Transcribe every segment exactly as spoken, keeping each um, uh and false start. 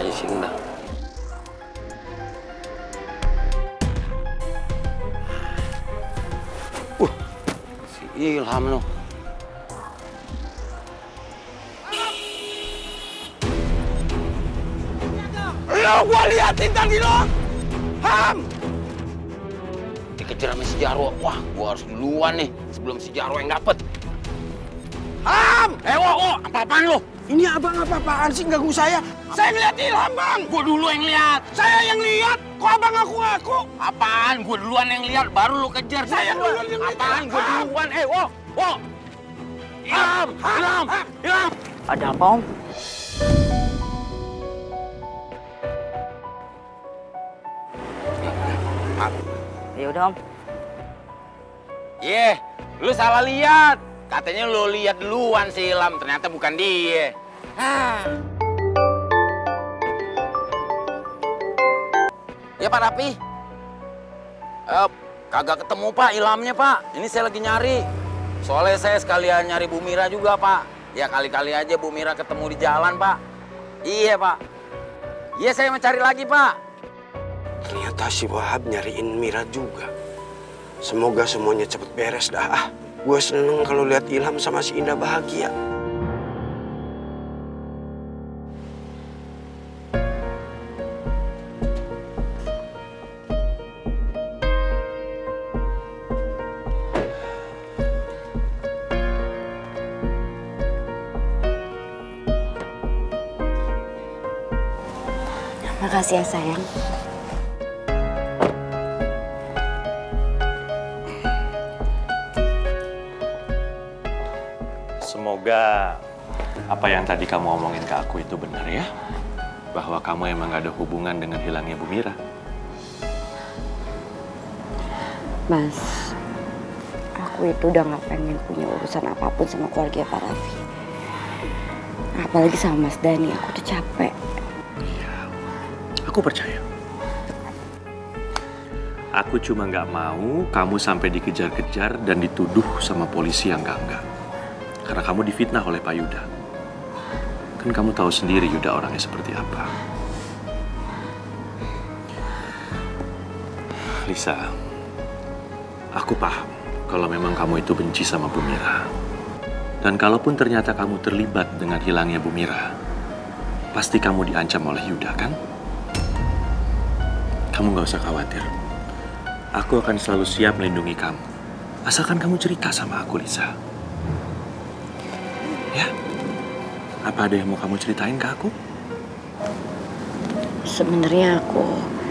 aja sih udah. Uh, si Ilham loh. Lo gua liatin tadi lo. Ham. Dikejar sama si Jarwo. Wah, gua harus duluan nih sebelum si Jarwo yang dapet. Ham! Eh, wo, wo, apa-apaan lo? Ini abang apa-apaan sih ganggu saya? Saya ngeliat Ilham, Bang. Gua dulu yang lihat. Saya yang lihat. Kok abang ngaku-ngaku? Apaan? Gua duluan yang lihat, baru lo kejar. Saya duluan yang lihat. Apaan? Gua duluan. Eh, wo, wo. Ilham, Ilham, Ilham. Ada apa, Om? Maaf. Ya udah, Om. Ye, yeah, lu salah lihat. Katanya lu lihat duluan si Ilham, ternyata bukan dia. Ah. Ya Pak Rapi. Eh, kagak ketemu Pak Ilhamnya Pak. Ini saya lagi nyari. Soalnya saya sekalian nyari Bu Mira juga Pak. Ya kali-kali aja Bu Mira ketemu di jalan Pak. Iya Pak. Iya saya mau cari lagi Pak. Ternyata si Wahab nyariin Mira juga. Semoga semuanya cepet beres dah. Ah, gue seneng kalau lihat Ilham sama si Indah bahagia. Makasih ya sayang. Semoga apa yang tadi kamu omongin ke aku itu benar ya. Bahwa kamu emang gak ada hubungan dengan hilangnya Bu Mira. Mas, aku itu udah gak pengen punya urusan apapun sama keluarga Pak Raffi. Apalagi sama Mas Dhani, aku tuh capek. Iya, aku percaya. Aku cuma gak mau kamu sampai dikejar-kejar dan dituduh sama polisi yang enggak-enggak. Karena kamu difitnah oleh Pak Yuda. Kan kamu tahu sendiri Yuda orangnya seperti apa. Lisa, aku paham kalau memang kamu itu benci sama Bu Mira. Dan kalaupun ternyata kamu terlibat dengan hilangnya Bu Mira, pasti kamu diancam oleh Yuda, kan? Kamu gak usah khawatir. Aku akan selalu siap melindungi kamu. Asalkan kamu cerita sama aku, Lisa. Ya? Apa ada yang mau kamu ceritain ke aku? Sebenarnya aku...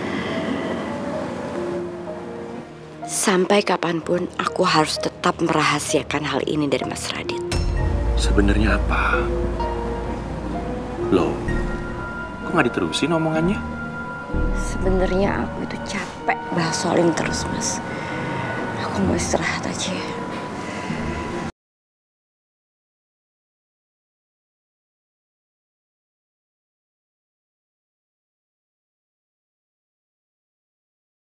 Sampai kapanpun aku harus tetap merahasiakan hal ini dari Mas Radit. Sebenarnya apa? Loh, kok nggak diterusin omongannya? Sebenarnya aku itu capek bahas soal ini terus, Mas. Aku mau istirahat aja.